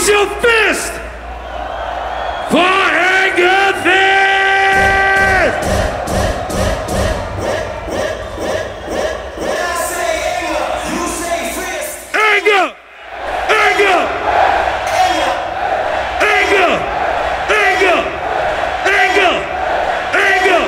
Raise your fist for Anger Fist! When I say anger, you say fist. Anger! Anger! Anger! Anger! Anger! Anger!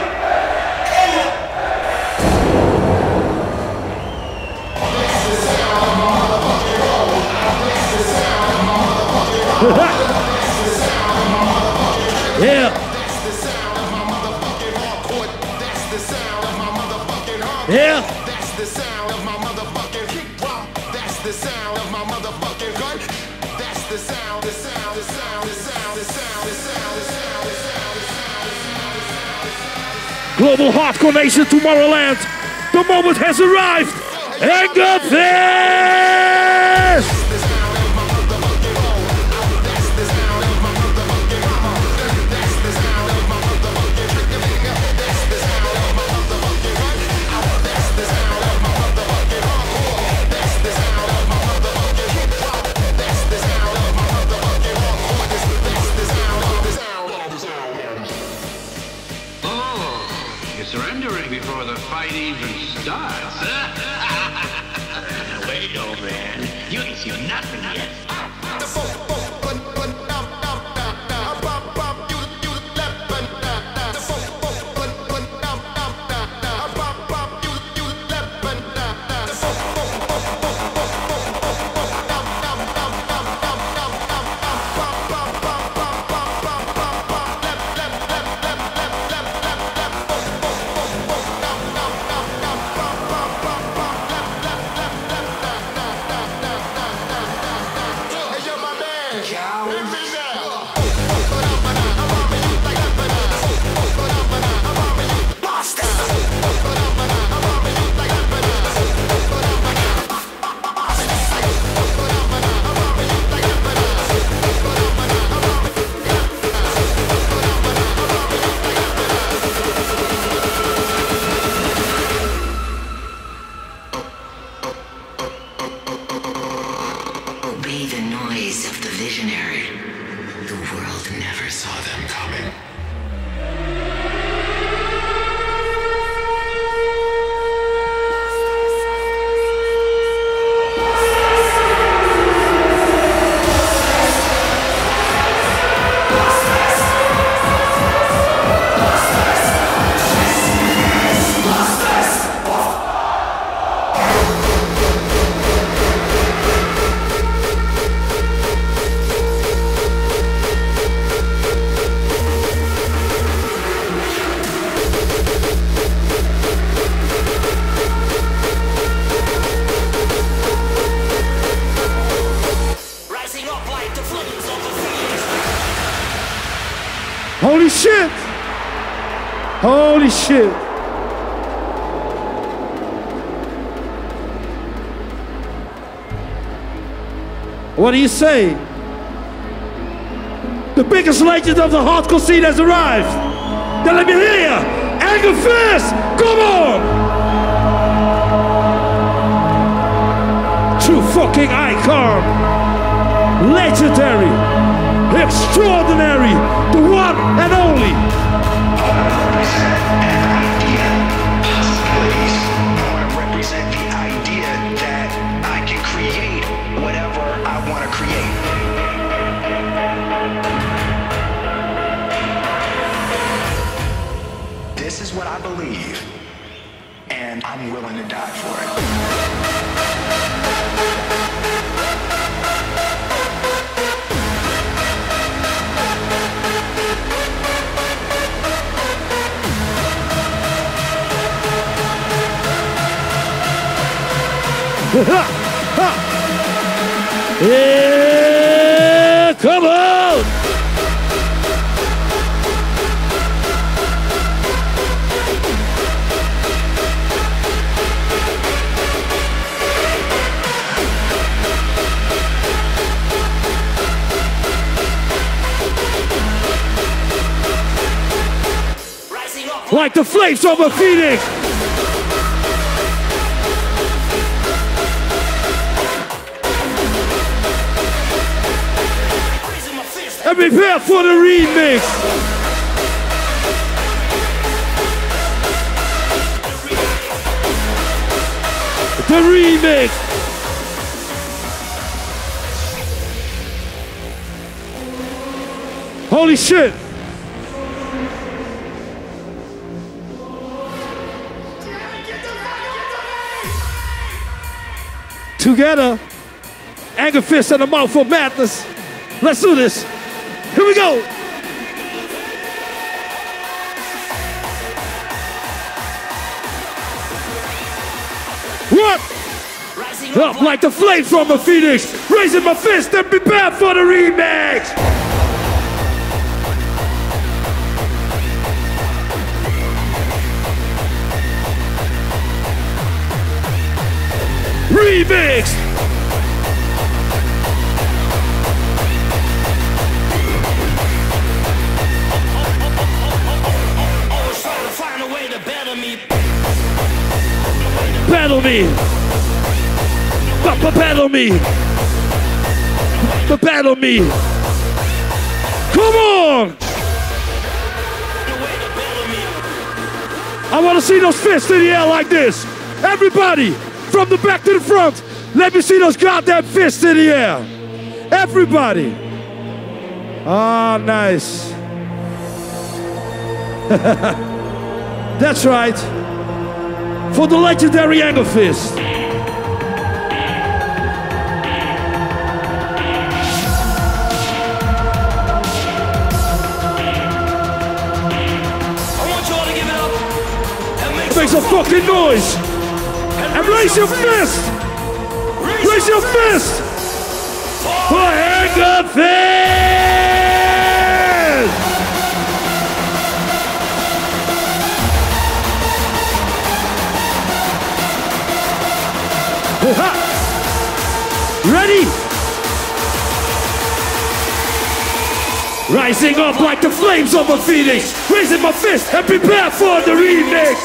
Yeah. That's the sound of my motherfucking hardcore. That's the sound of my motherfucking hardcore. Yeah. That's the sound of my motherfucking kick drum. That's the sound of my motherfucking gun. That's the sound, the sound, the sound, the sound, the sound, the sound, the sound, the sound, the sound. Global Hardcore Nation Tomorrowland. The moment has arrived. Anger Fist! Surrendering before the fight even starts. Wait, old man. You ain't seen nothing yet. Obey the noise of the visionary. The world never saw them coming. Holy shit! Holy shit! What do you say? The biggest legend of the hardcore scene has arrived! Then let me hear ya! Anger Fist! Come on! True fucking icon! Legendary! Extraordinary! The one and only! Represent the idea that I can create whatever I want to create. This is what I believe, and I'm willing to die for it. Yeah, come on! Like the flames of a phoenix! and prepare for the remix. The remix. Holy shit. Together, Anger Fist and a Mouthful Madness. Let's do this. Here we go. What? Up like the flames from a phoenix, raising my fist and prepare for the remix. Remix. Always trying to find a way to better me. Battle me. Battle me. Battle me. Come on. I want to see those fists in the air like this. Everybody, from the back to the front, let me see those goddamn fists in the air. Everybody. Ah, nice. That's right. For the legendary Anger Fist. Make some fucking noise and raise your fist. Raise your fist for Anger Fist. Ready? Rising up like the flames of a phoenix, raising my fist and prepare for the remix.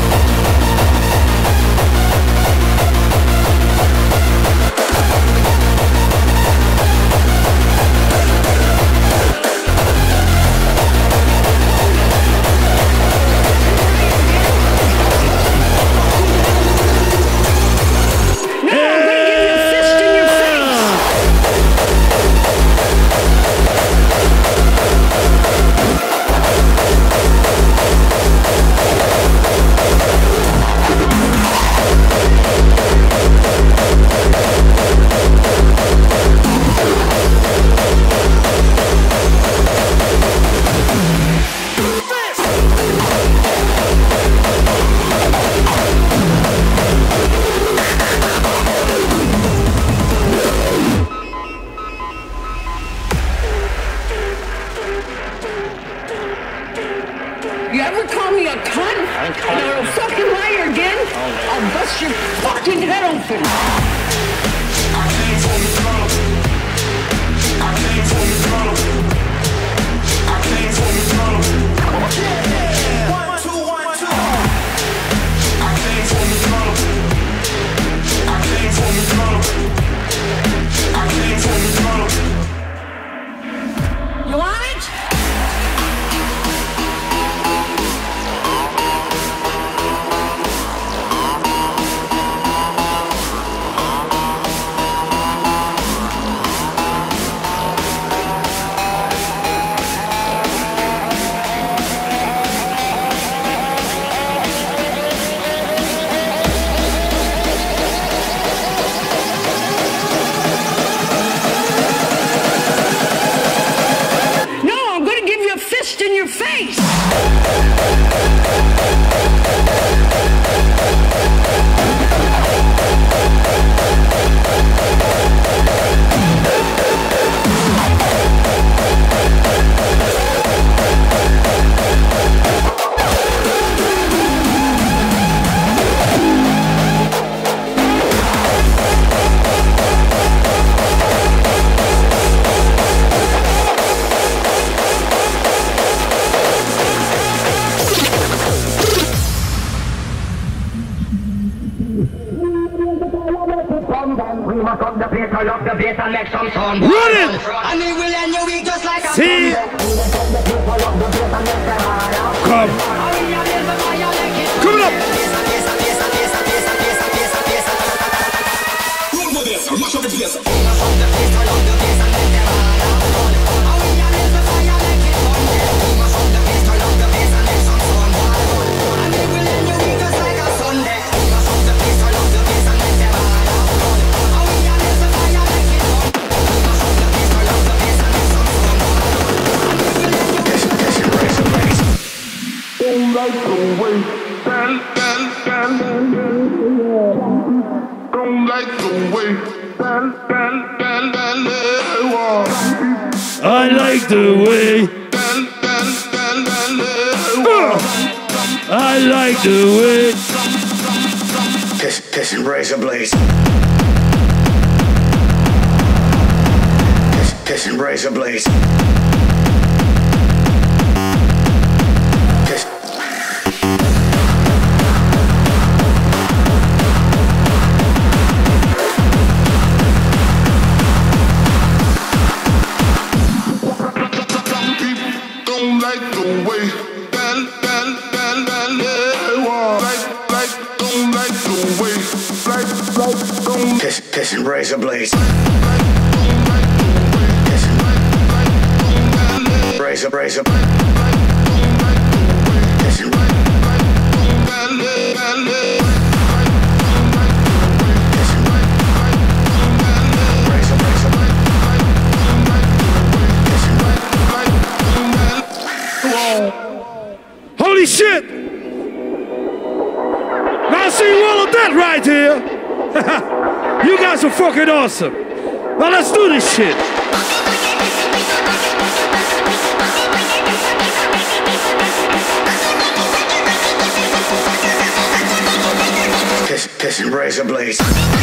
You ever call me a cunt? And I'll fucking lie again? I'll bust your fucking head open. I came from the throne. I came from the throne. I came from the throne. Yeah. 1, 2, 1, 2. I came from the throne. I came from the throne. I came from the throne. You want it? We must up the place, turn up the bass and make some sound. Run it! And we will end your week just like a See? Come. Coming up. Don't like the way Don't like the way I like the way. I like the way. Kiss and razor blades. Kiss and razor blades. Kiss. Don't like the way Don't like the way Kiss and razor blades. Razor. Kiss and Holy shit! Now I see you all of that right here. You guys are fucking awesome. Now let's do this shit. Kiss and razor blades.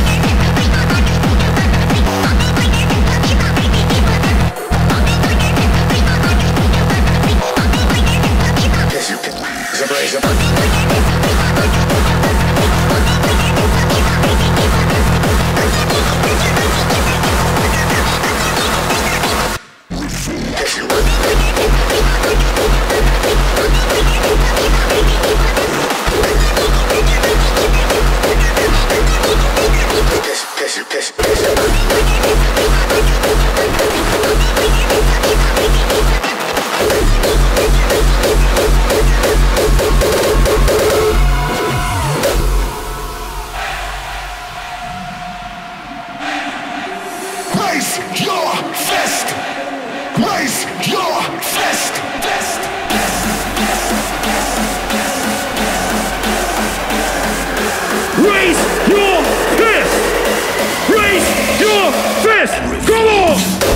Raise your fist! Raise your fist! Raise your fist! Raise your fist! Come on!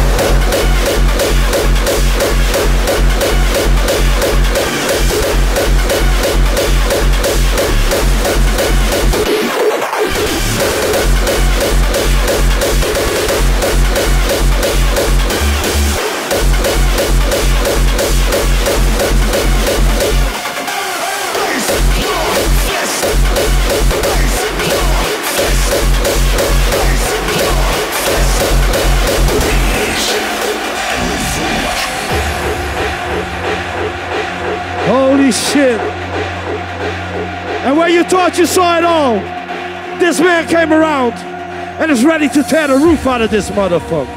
Holy shit. And when you thought you saw it all, this man came around and is ready to tear the roof out of this motherfucker.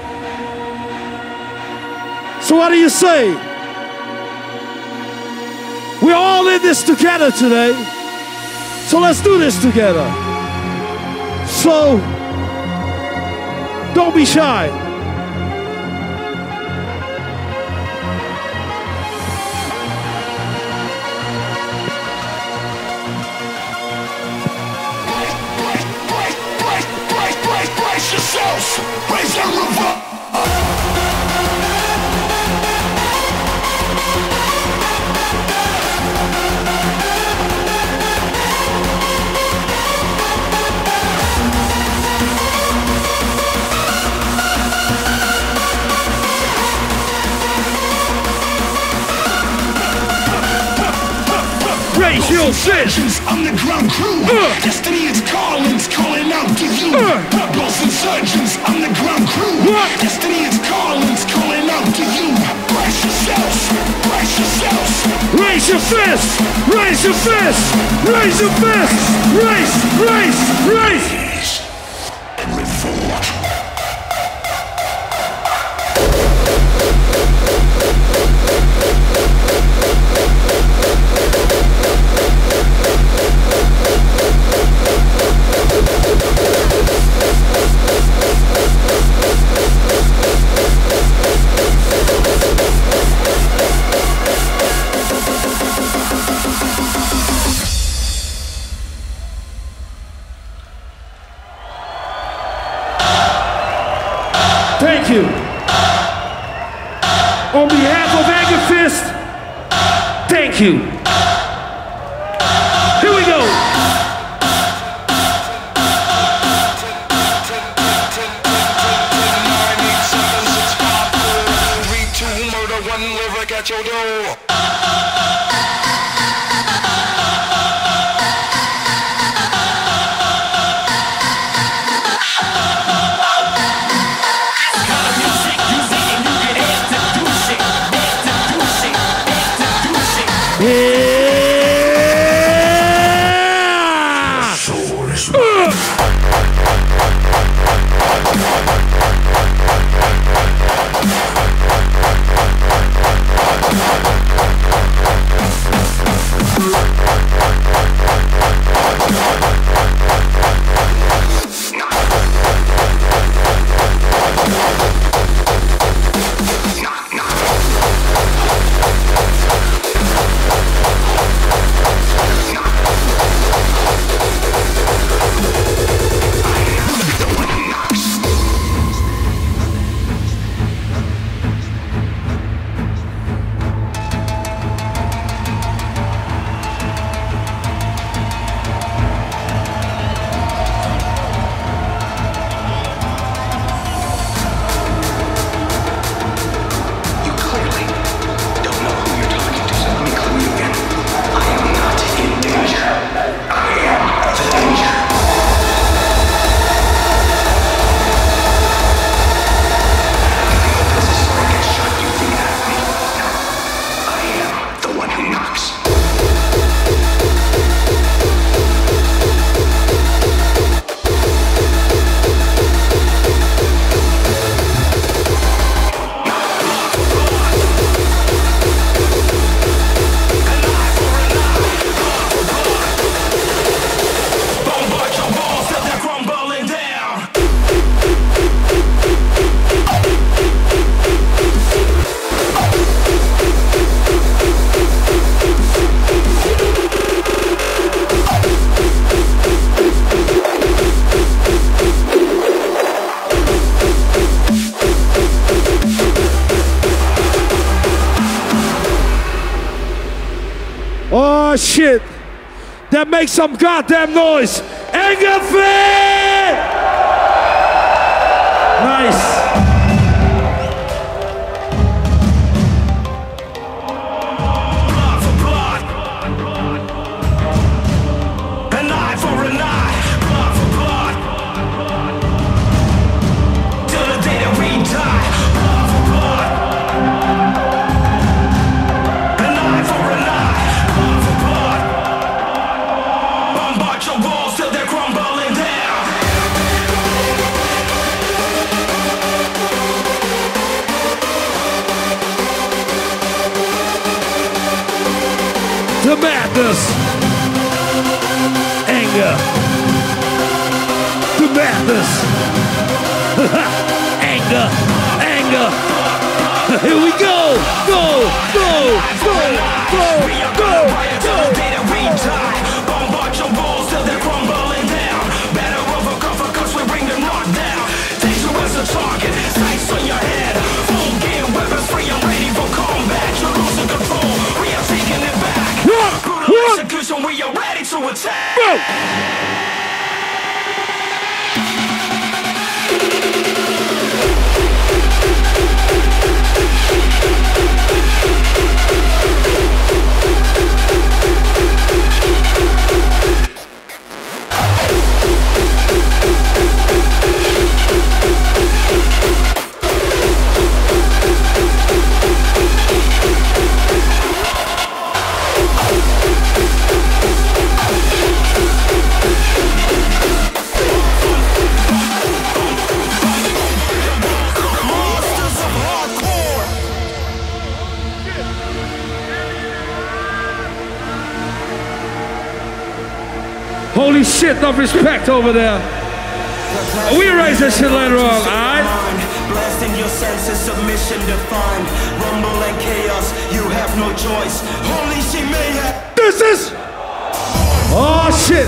So what do you say? We're all in this together today. So let's do this together. So don't be shy. Brace yourself! Raise your revolt! Raise your fist! Underground crew! Destiny is calling out to you! fist! Raise your fist! Raise your fist! Raise! And revolt. Thank you. On behalf of Anger Fist, thank you. Here we go. At your door. Oh shit. That makes some goddamn noise. Anger Fist! Nice. The madness, anger, the madness, anger. Here we go, go. Bombard your walls till they're crumbling down. Better overcover 'cause we bring them knocked down. Take you as a target, sights on your head. Full gear, weapons free, I'm ready for combat. You're losing control, we are taking it back. Brutal execution, we are ready to attack. Go. shit, enough respect over there. We raise that shit later on, alright? Blasting your senses, submission defined. Rumble and chaos, you have no choice. Holy shit, mayhem. This is... Oh shit.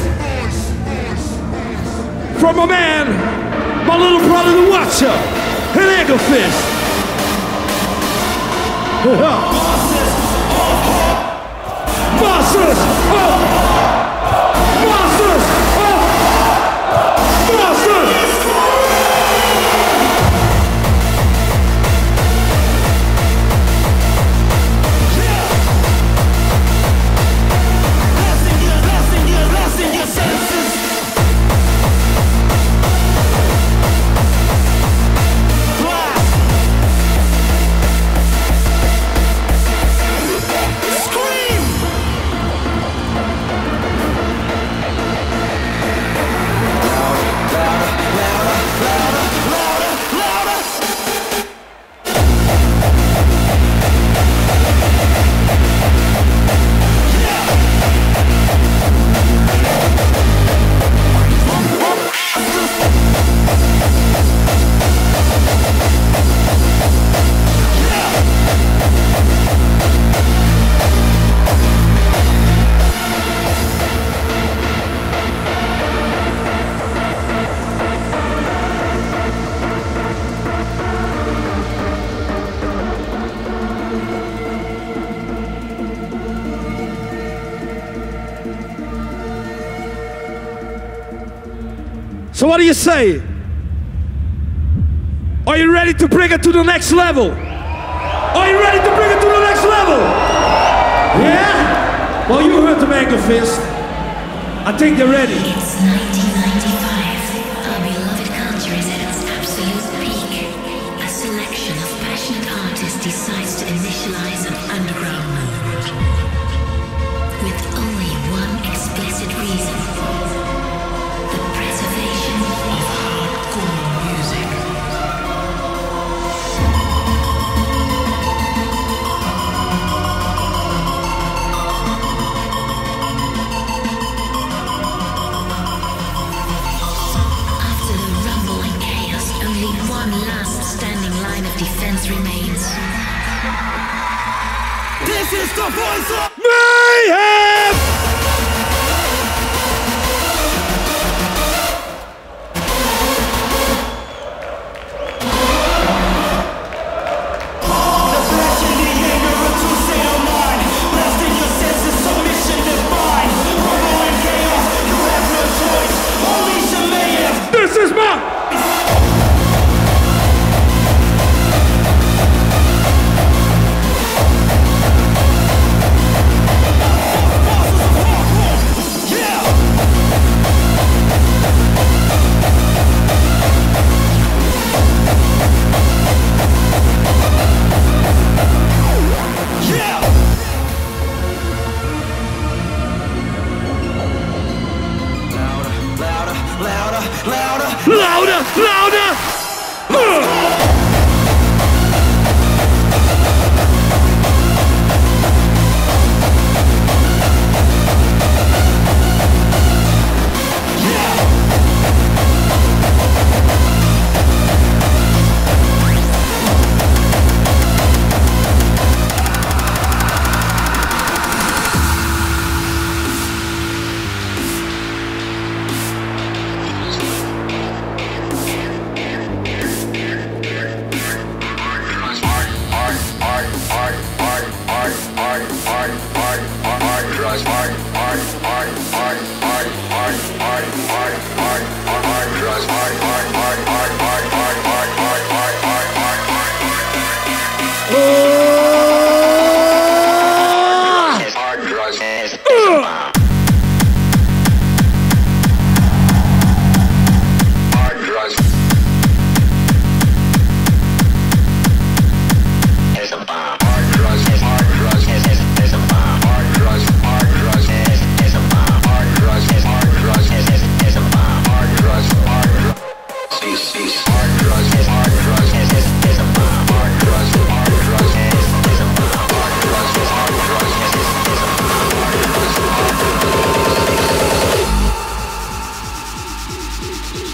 From a man, my little brother the Watcher, an Angle Fist. Monsters! Monsters! So what do you say? Are you ready to bring it to the next level? Are you ready to bring it to the next level? Yeah? Well, you heard the Angle Fist. I think they're ready. It's 1995. Our beloved culture is at its absolute peak. A selection of passionate artists decides to initialize an underground movement. With only one explicit reason. The preservation of hardcore music. After the rumble and chaos, only one last standing line of defense remains. This is the voice of Mayhem! passion, the anger of two state of mind. Blasting your senses, submission divine. Rumble and chaos, you have no choice. Holy shit, mayhem. This is my... Louder, louder!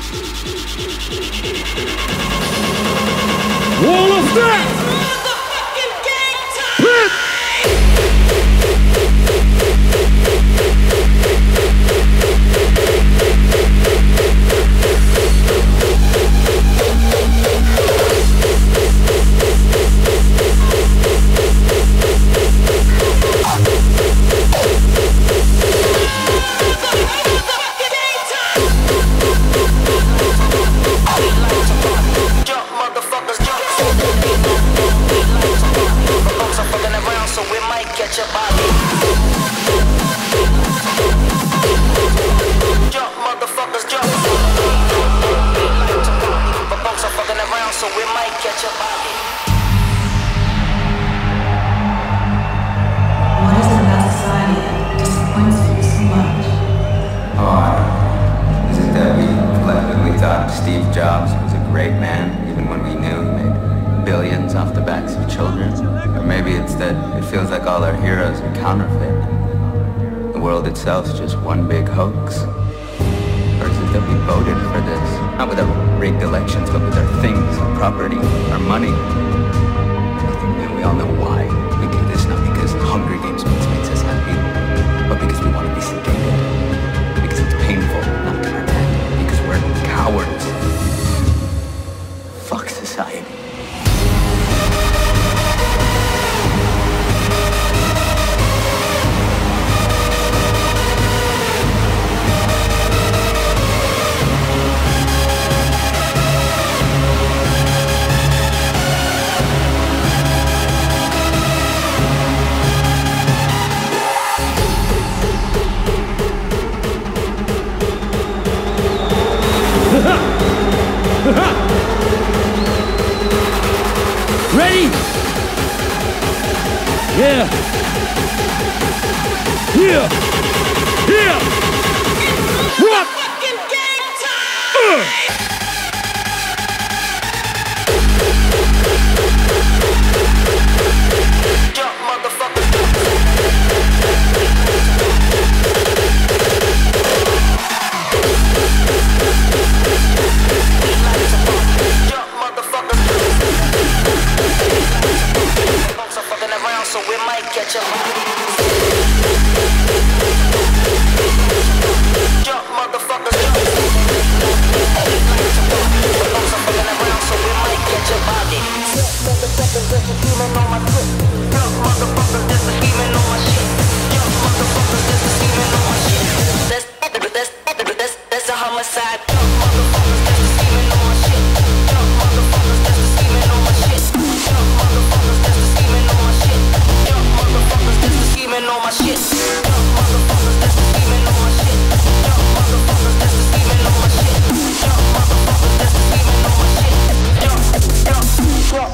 All of that! Pit! Steve Jobs was a great man, even when we knew he made billions off the backs of children. Or maybe it's that it feels like all our heroes are counterfeit. The world itself's just one big hoax. Or is it that we voted for this? Not with our rigged elections, but with our things, our property, our money. And we all know why we do this, not because Hunger Games makes us happy, but because we want to be sedated. Because it's painful not to pretend. Because we're cowards. Fuck society. Ready? Yeah. Yeah. Yeah. What? Jump, motherfucker. So we might catch up. Jump, motherfuckers, jump. So we might catch a body. Motherfuckers, there's a demon on my foot. Jump, motherfuckers, there's a demon on my shit. Jump, motherfuckers, there's a demon on my shit. That's a homicide. Jump, motherfuckers, there's a demon on my shit. Jump, motherfuckers, there's a demon on my shit. Jump, motherfuckers, there's a demon on my shit. Jump, motherfuckers, there's a scheming on my shit. Jump, motherfuckers, there's a scheming on my shit. Jump, motherfuckers, there's a scheming on my shit. Jump, motherfuckers, there's a scheming on my shit. Jump, jump, jump.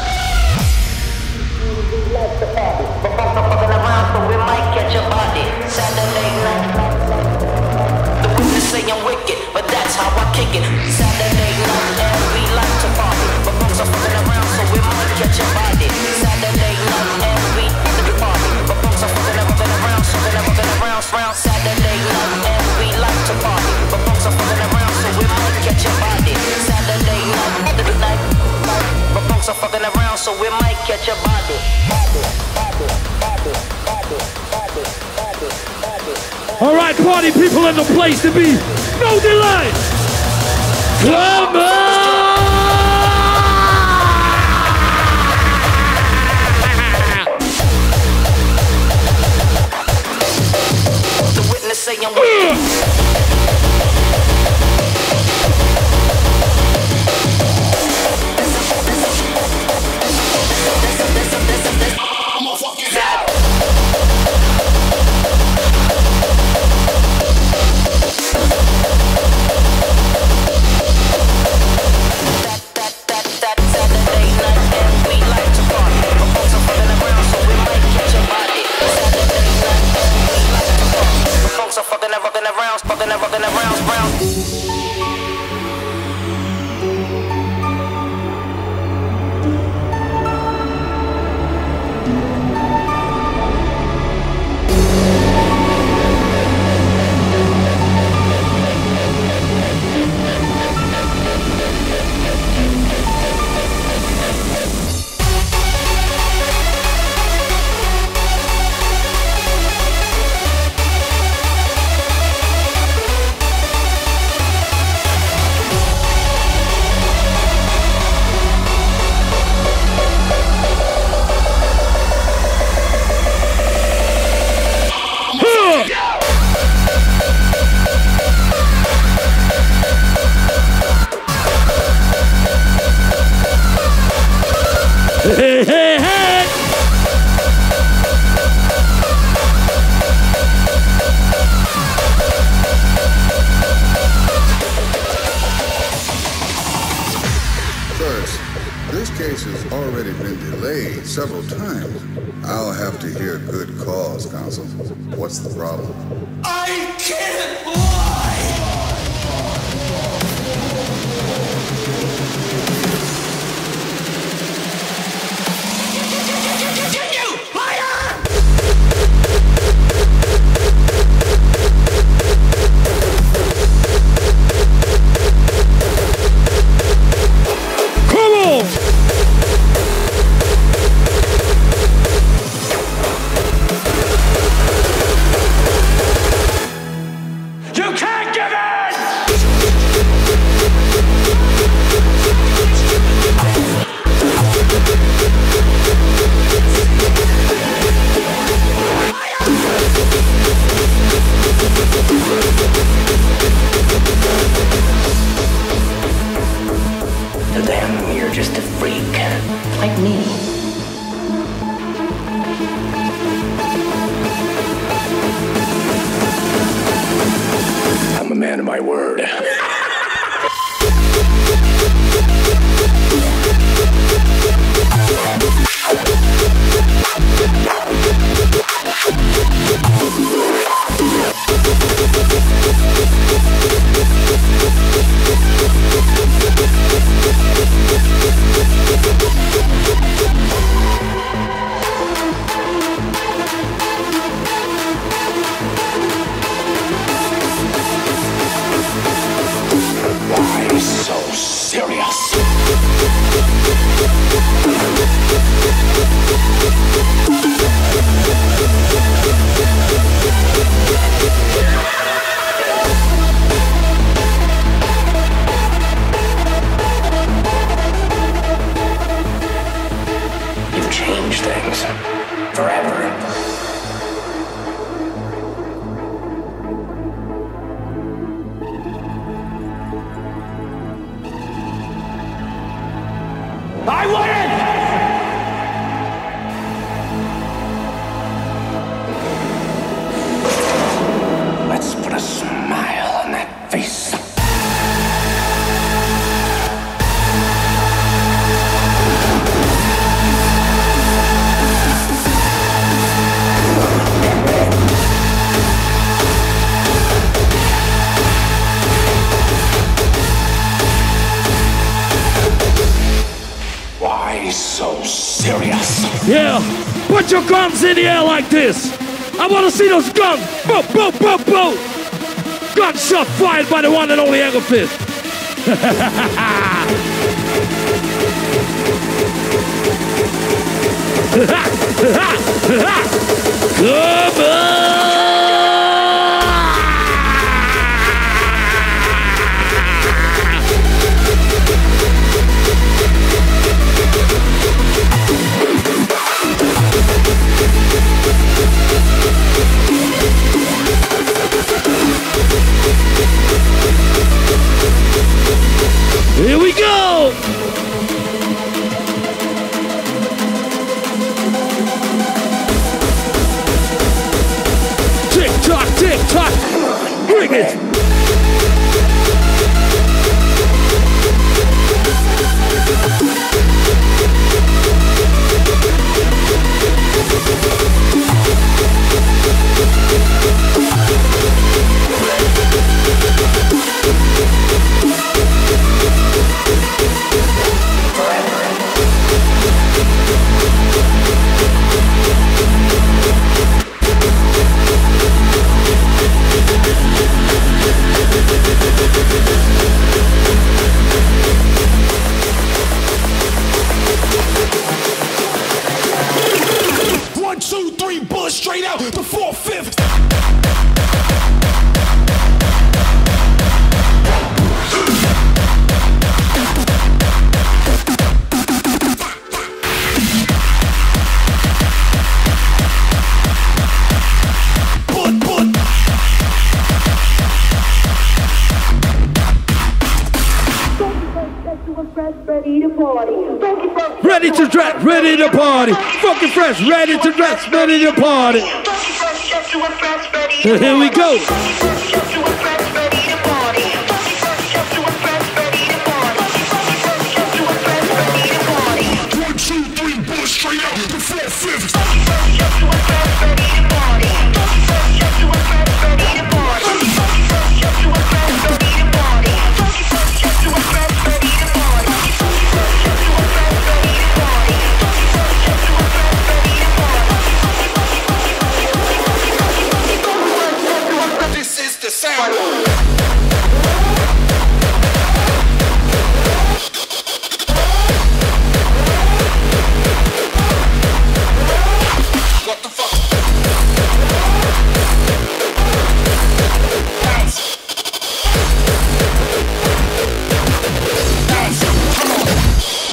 But folks are fucking around, so we might catch a body. Saturday night. The witness say I'm wicked, but that's how I kick it. Saturday night, and we like to party. But folks are fucking around, so we might catch a body. Saturday night, and we like to party. But folks are fucking around, so we're fucking around. Saturday night, and we like to party. But folks are fucking around, so we might catch a body. Saturday night, but folks are fucking around, so we might catch a body. All right, party people in the place to be. No delay. Come on. The witness say I'm wicked. Fucking around. case has already been delayed several times. I'll have to hear good cause, counsel. What's the problem? I can't lie! To them, you're just a freak, like me. I'm a man of my word. Why so serious? You've changed things forever. I win! Let's put a smile on that face. Why so serious? Yeah, put your guns in the air like this. I want to see those guns. Boom, boom, boom, boom. Gunshot fired by the one and only Eggerfist. Come on. Here we go! Tick tock, bring it! Straight out the 4/5. Ready to dress, ready to party. Funky fresh, ready to dress, ready to party. Here we go.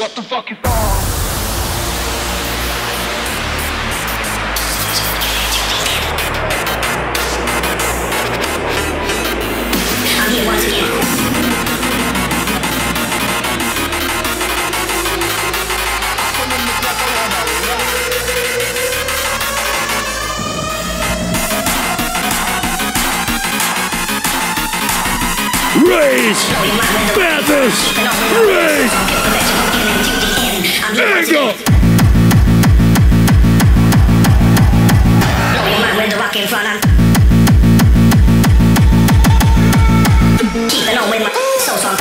What the fuck is wrong? I'm here once again. Raise! Panthers! Raise! Angle! Blow your mind with the rock in front of. Keeping on with my soul song.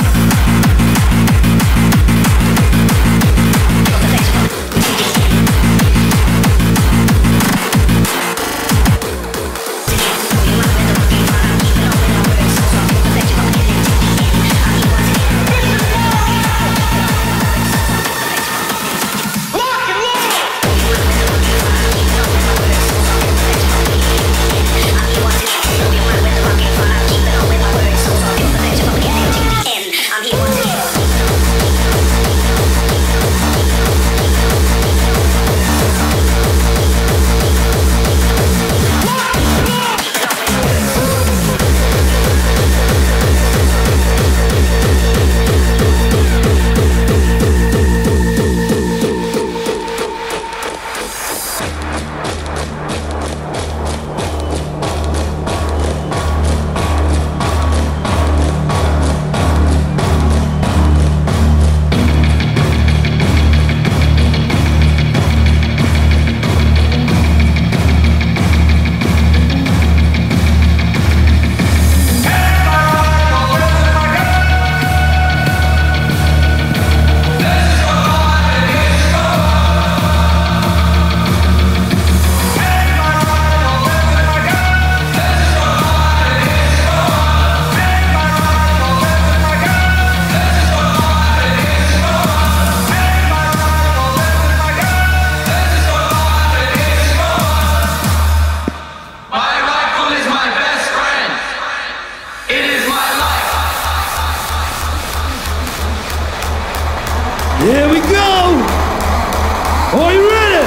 Here we go! Are you ready?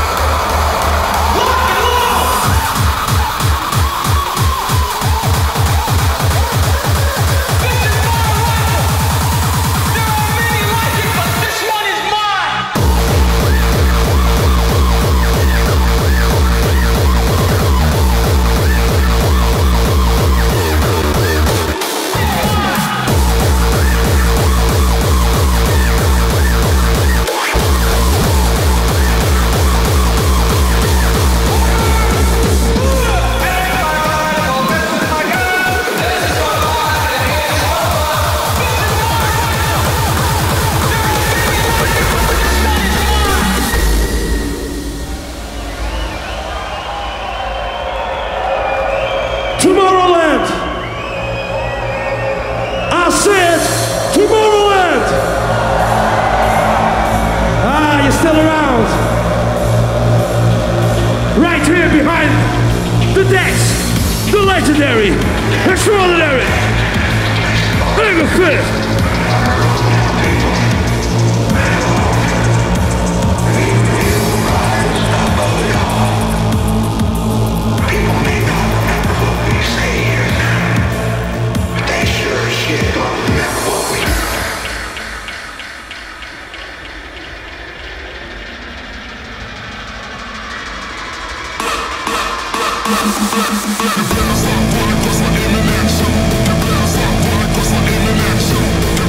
Tomorrowland! I said Tomorrowland! Ah, you're still around. Right here behind the decks, the legendary, extraordinary, Mega Fist. Internet show.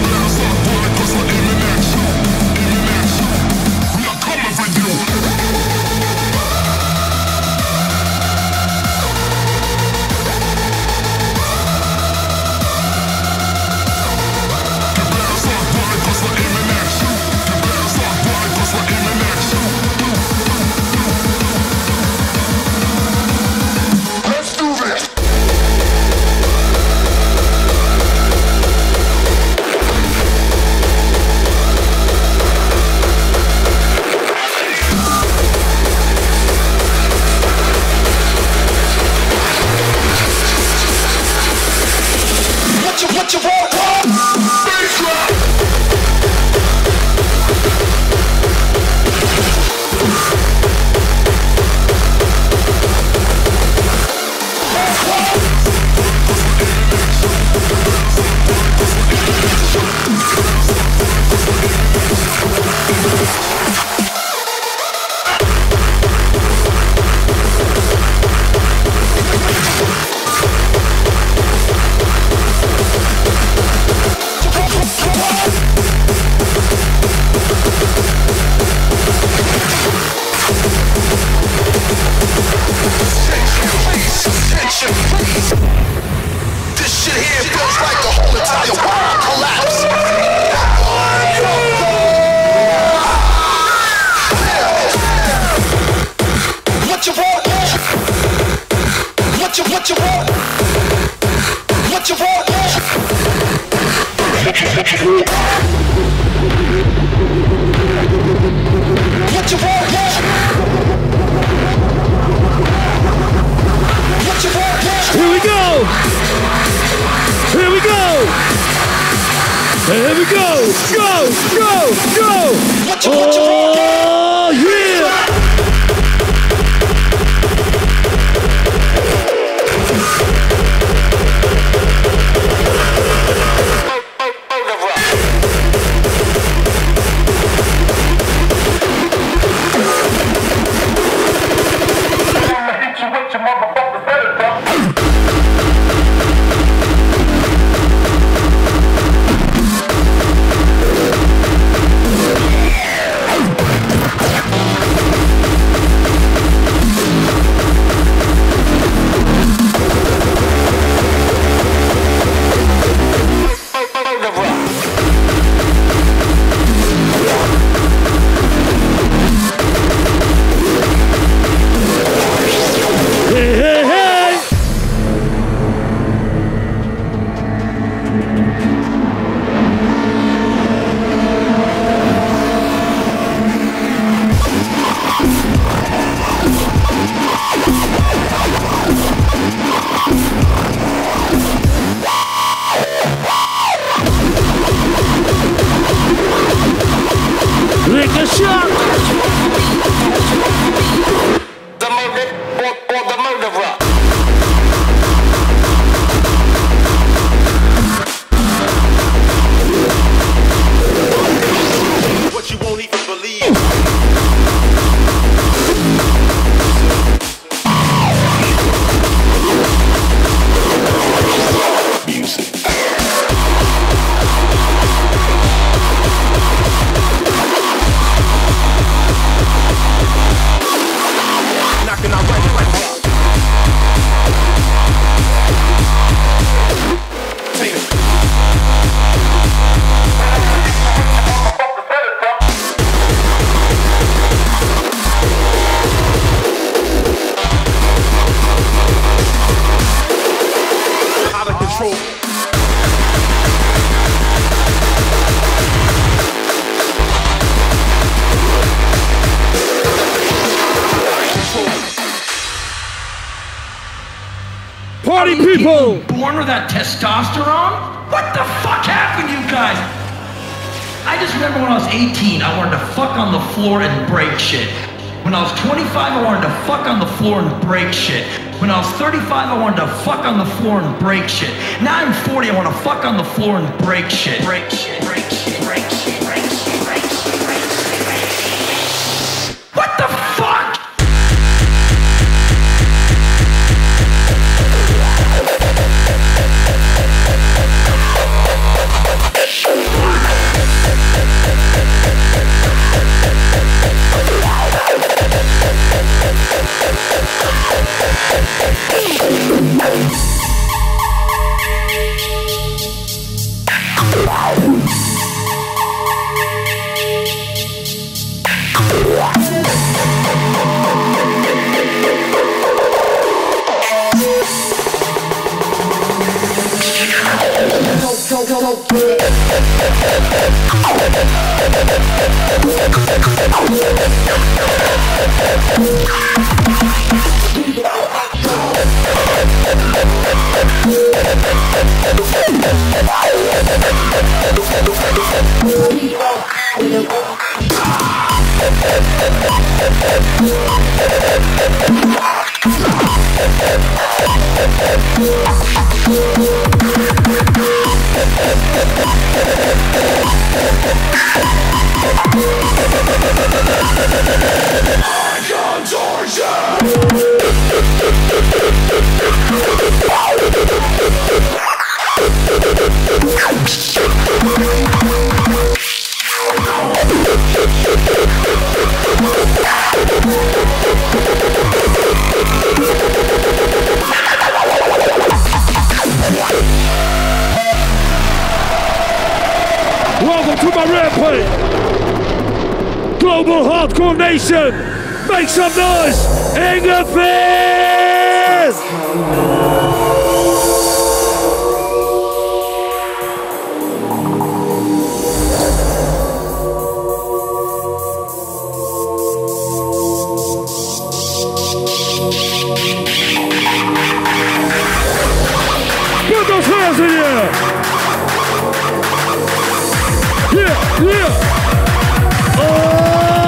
What you want? What you want? What you want? What you want? Here we go! Here we go! And here we go! Go! Go! Go! Oh, yeah! Party people! Born with that testosterone? What the fuck happened, you guys? I just remember when I was 18, I wanted to fuck on the floor and break shit. When I was 25, I wanted to fuck on the floor and break shit. When I was 35, I wanted to fuck on the floor and break shit. Now I'm 40, I want to fuck on the floor and break shit. Break shit, break shit, break shit, break shit, break shit, break shit. What the fuck? Welcome to my rampage! Global Hardcore Nation! Make some noise! Anger Fist! Yeah. Oh!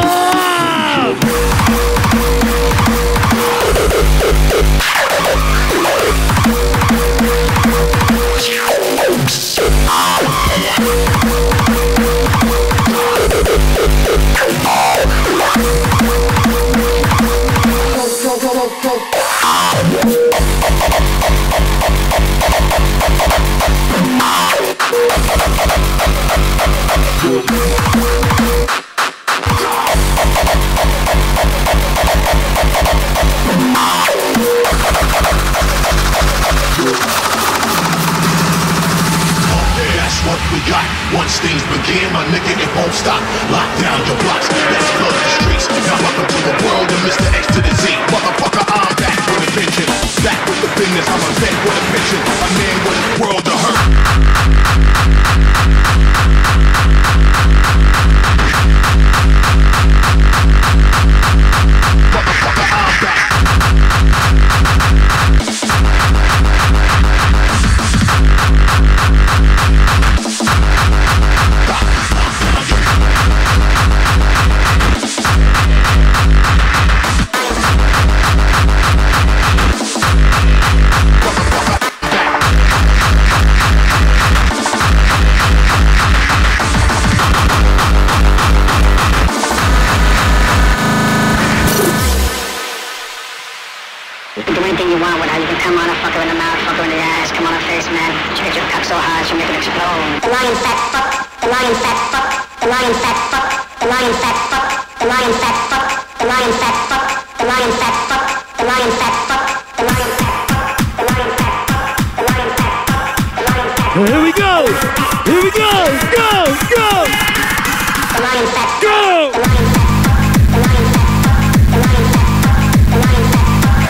Once things begin, my nigga, it won't stop. Lock down your blocks, let's flood the streets. Now welcome to the world of Mr. X to the Z. Motherfucker, I'm back with a vengeance. Back with the business, I'm a vet with a pension. A man with a world to hurt. Motherfucker, I'm back. Do anything you want with her. You can come on her, fuck her in the mouth, fuck her in the ass, come on her face, man. She get your cock so hard, she'll make it explode. The lion fat fuck, the lion fat fuck, the lion fat fuck, the lion fat fuck, the lion fat fuck, the lion fat fuck, the lion fat fuck, the lion fat fuck, the lion fat fuck, the lion fat fuck, the lion fat fuck, the lion fat fuck. Here we go! Here we go! Go! Go! The lion fat go! The lion fat fuck, the lion fat fuck, the lion fat fuck, the lion fat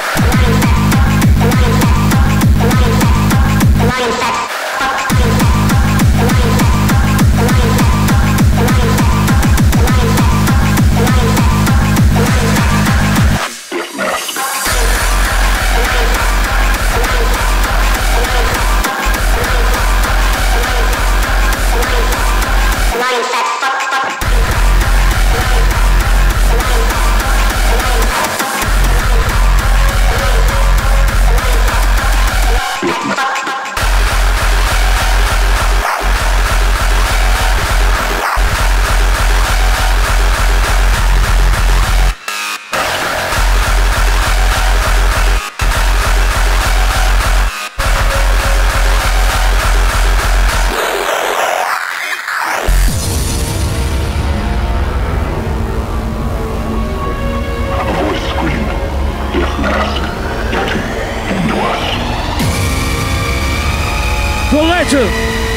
The legend,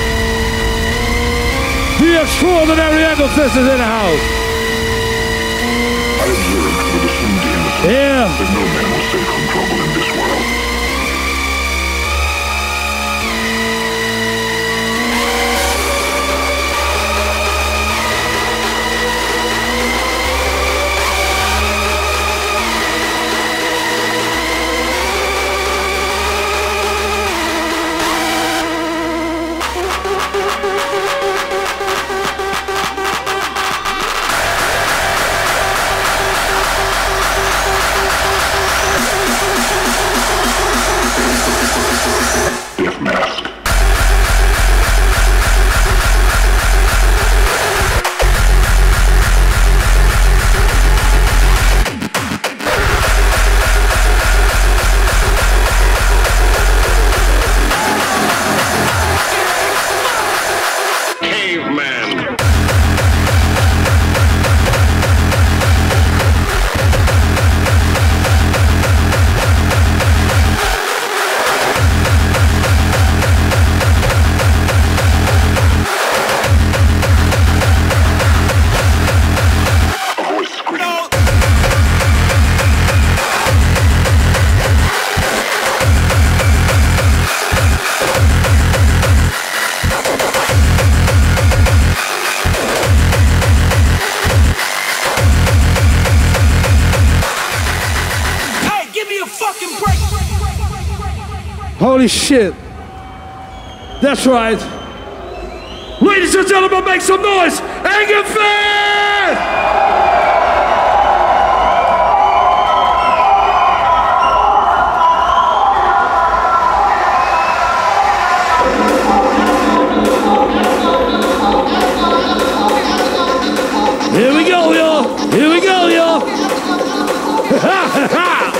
the extraordinary Egglefist is in the house. I observed with assumed innocence that no man was safe from trouble in this world. Holy shit. That's right. Ladies and gentlemen, make some noise. Anger Fist! Here we go, y'all. Here we go, y'all. Ha ha ha.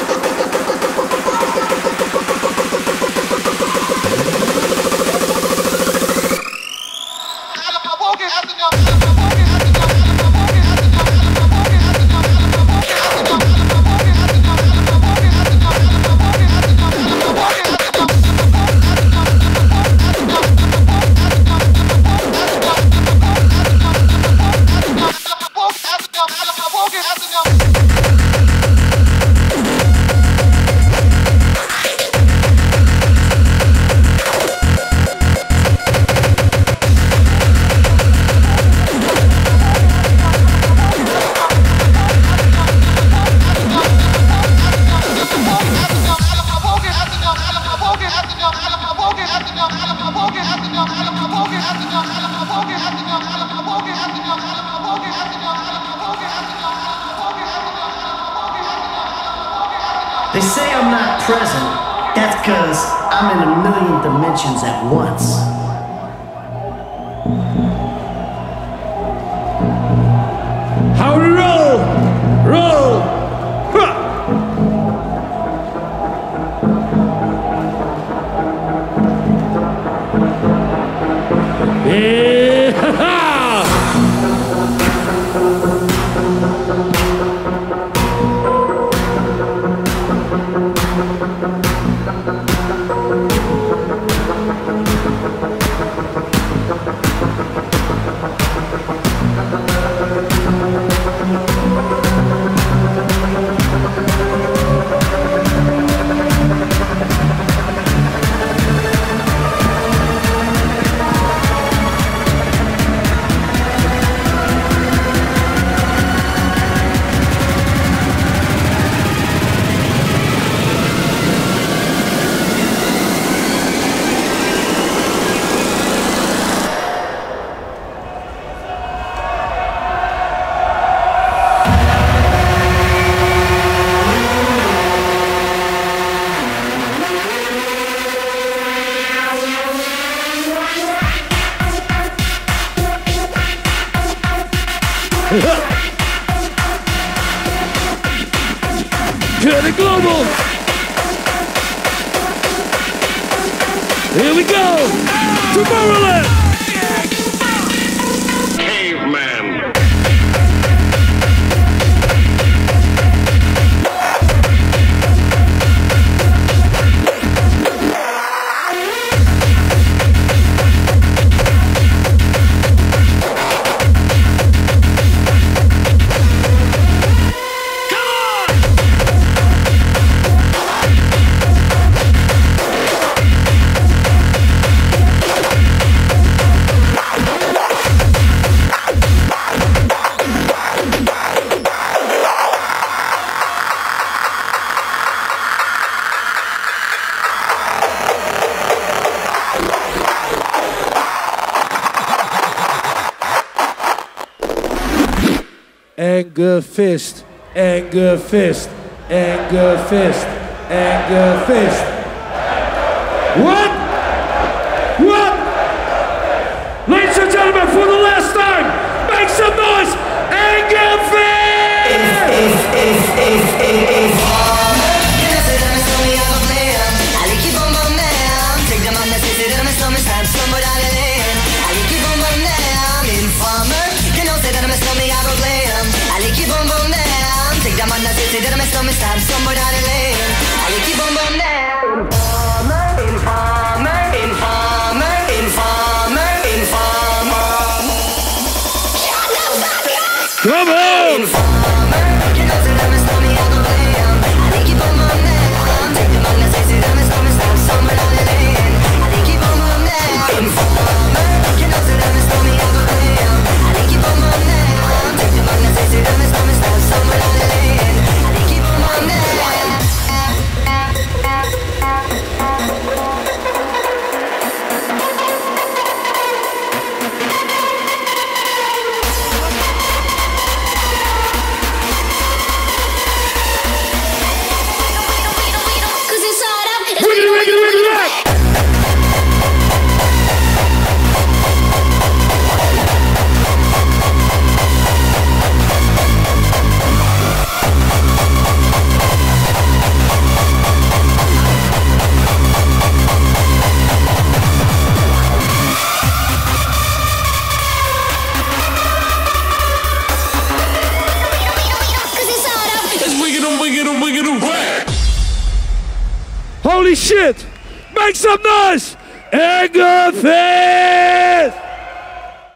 They say I'm not present. That's because I'm in a million dimensions at once. How to roll! Roll! Ha! Yeah! Ha ha! Cut it global. Here we go. Tomorrowland. Caveman. Anger fist, anger fist, anger fist, anger fist. What? What? Ladies and gentlemen, for the last time, make some noise. Anger Come on! Holy shit! Make some noise! Anger Fist!